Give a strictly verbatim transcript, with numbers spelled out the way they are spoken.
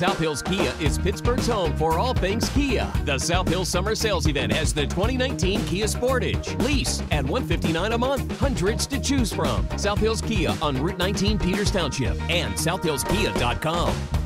South Hills Kia is Pittsburgh's home for all things Kia. The South Hills Summer Sales Event has the twenty nineteen Kia Sportage. Lease at one hundred fifty-nine dollars a month. Hundreds to choose from. South Hills Kia on Route nineteen, Peters Township, and south hills kia dot com.